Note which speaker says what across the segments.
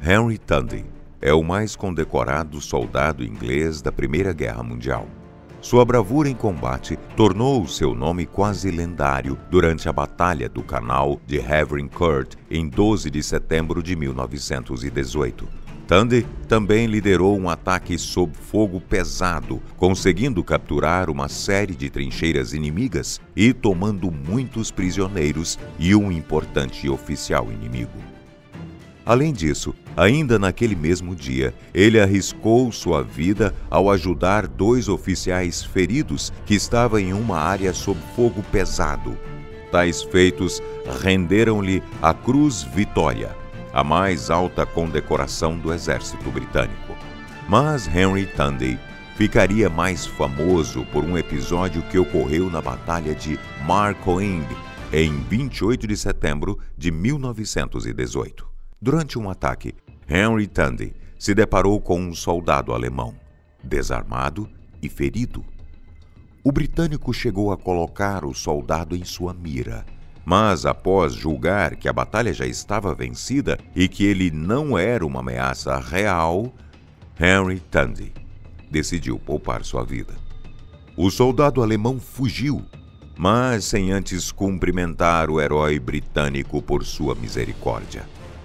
Speaker 1: Henry Tandy é o mais condecorado soldado inglês da Primeira Guerra Mundial. Sua bravura em combate tornou seu nome quase lendário durante a Batalha do Canal de Havrin Court em 12 de setembro de 1918. Tandy também liderou um ataque sob fogo pesado, conseguindo capturar uma série de trincheiras inimigas e tomando muitos prisioneiros e um importante oficial inimigo. Além disso, ainda naquele mesmo dia, ele arriscou sua vida ao ajudar 2 oficiais feridos que estavam em uma área sob fogo pesado. Tais feitos renderam-lhe a Cruz Vitória, a mais alta condecoração do exército britânico. Mas Henry Tandy ficaria mais famoso por um episódio que ocorreu na Batalha de Marcoing, em 28 de setembro de 1918. Durante um ataque, Henry Tandy se deparou com um soldado alemão, desarmado e ferido. O britânico chegou a colocar o soldado em sua mira, mas após julgar que a batalha já estava vencida e que ele não era uma ameaça real, Henry Tandy decidiu poupar sua vida. O soldado alemão fugiu, mas sem antes cumprimentar o herói britânico por sua misericórdia.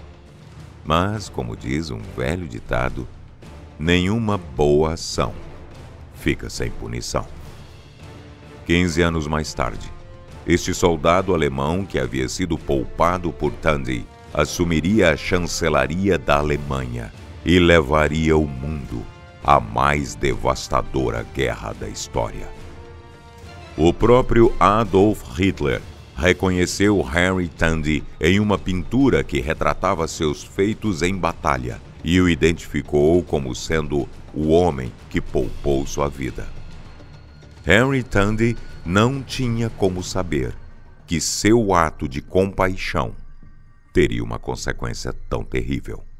Speaker 1: Mas, como diz um velho ditado, nenhuma boa ação fica sem punição. 15 anos mais tarde, este soldado alemão que havia sido poupado por Tandy assumiria a chancelaria da Alemanha e levaria o mundo à mais devastadora guerra da história. O próprio Adolf Hitler reconheceu Henry Tandy em uma pintura que retratava seus feitos em batalha e o identificou como sendo o homem que poupou sua vida. Henry Tandy não tinha como saber que seu ato de compaixão teria uma consequência tão terrível.